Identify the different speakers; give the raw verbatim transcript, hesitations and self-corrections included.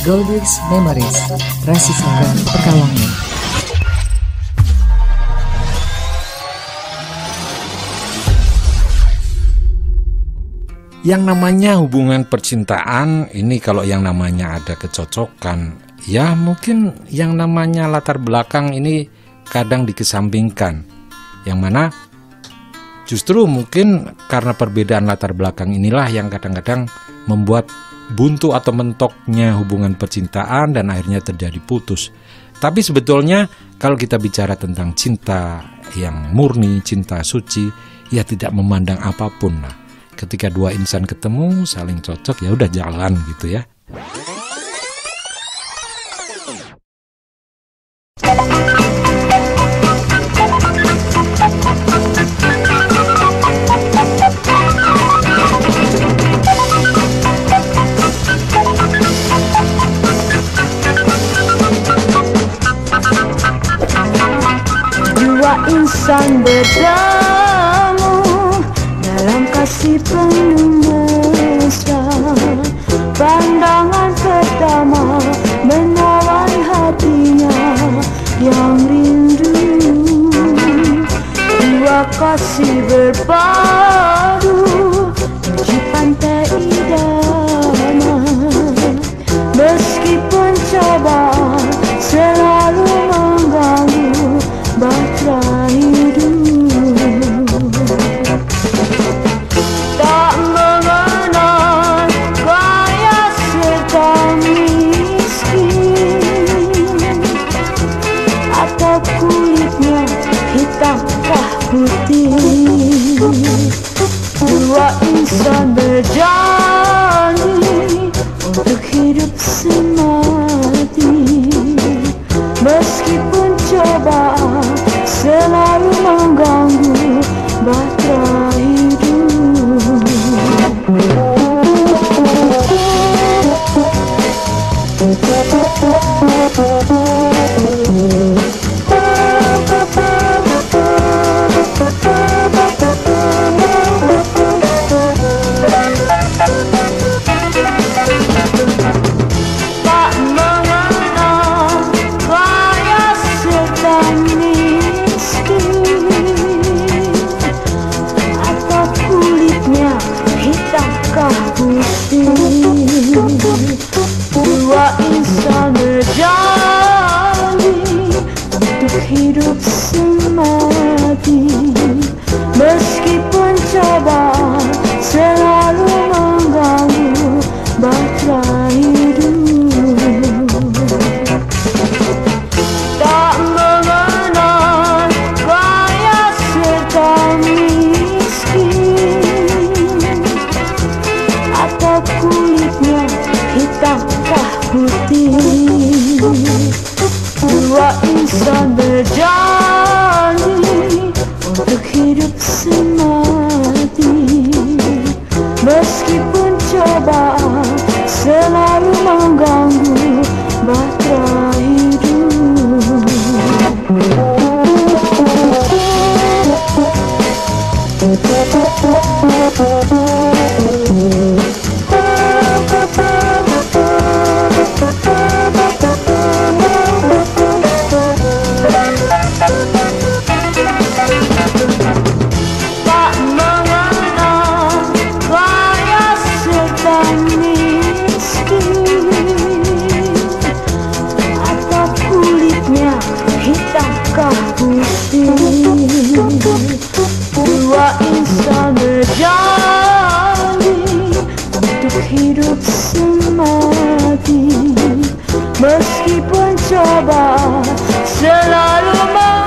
Speaker 1: Goldix Memories, Rasiskan Pekalongan.
Speaker 2: Yang namanya hubungan percintaan ini, kalau yang namanya ada kecocokan, ya mungkin yang namanya latar belakang ini kadang dikesampingkan. Yang mana justru mungkin karena perbedaan latar belakang inilah yang kadang-kadang membuat buntu atau mentoknya hubungan percintaan dan akhirnya terjadi putus. Tapi sebetulnya kalau kita bicara tentang cinta yang murni, cinta suci, ya tidak memandang apapun lah. Ketika dua insan ketemu, saling cocok, ya udah jalan gitu ya.
Speaker 3: Dua insan bertemu dalam kasih penuh mesra. Pandangan pertama menawan hatinya yang rindu. Dua kasih berpadu di pantai idaman. Meskipun cobaan selalu mengganggu bahtera hidup, tak mengenal kaya serta miskin, atau kulitnya hitamkah putih. Dua insan berjanji untuk hidup semati. Meskipun cobaan selalu mengganggu bahtera hidup. Tak mengenal kaya serta miskin, atau kulitnya hitamkah putih. Dua insan berjanji untuk hidup semati. Meskipun cobaan selalu mengganggu bahtera hidup, tak mengenal kaya serta miskin, atau kulitnya hitamkah putih. Dua insan berjanji untuk hidup semati. Meskipun cobaan selalu mengganggu bahtera hidup. Tak mengenal kaya serta miskin, atau kulitnya hitamkah putih. Dua insan berjanji untuk hidup semati. Meskipun cobaan selalu